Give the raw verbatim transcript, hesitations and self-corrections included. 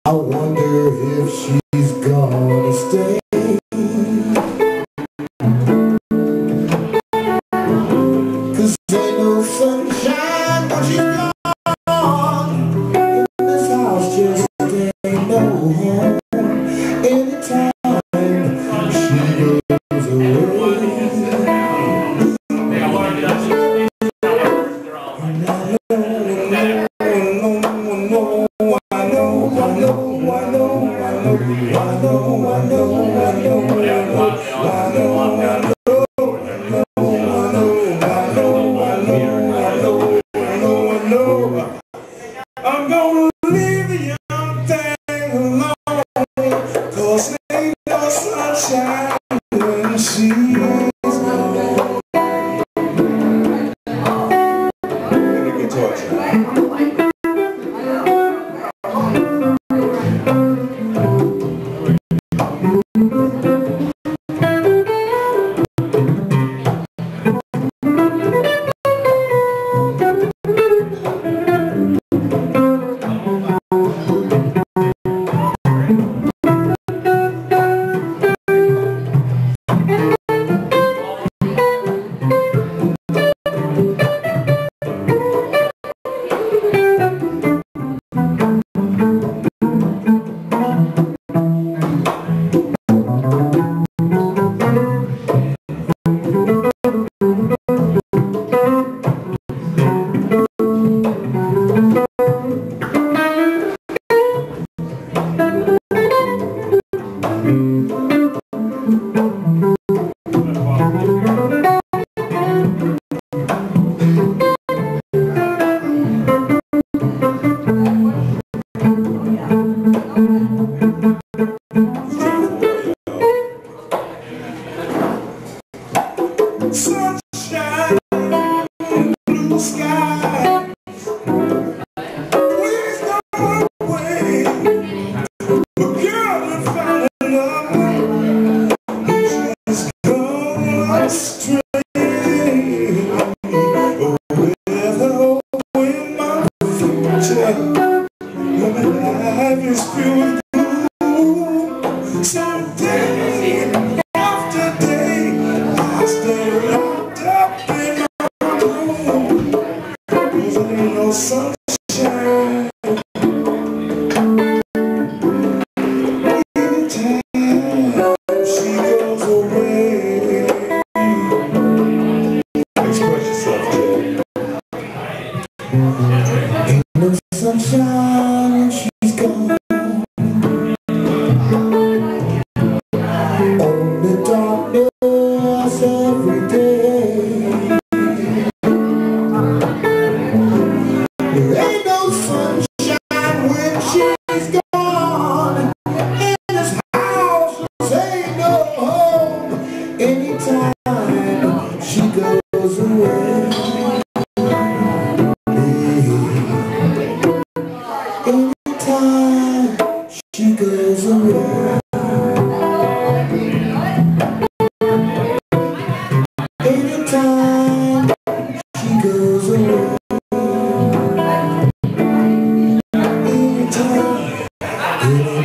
I wonder if she's gonna stay. Cause ain't no sunshine when she's gone. In this house just ain't no home. Anytime she goes away. I'm gonna leave the young thing alone, cause ain't no sunshine when she's gone. Let me get towards you. Sunshine in the blue sky, please go away. But girl, we found another who's just gone astray. Oh, with the hope in my future, when my life is filled with gloom, so day after day I stay locked up in my room, cause there ain't no sunshine. Anytime she goes away. Express yourself, Joe. Ain't no sunshine when she's gone. Only darkness every day. There ain't no sunshine when she's gone. In this house ain't no home. Anytime she goes away. Anytime she goes away. Anytime she goes away. Anytime.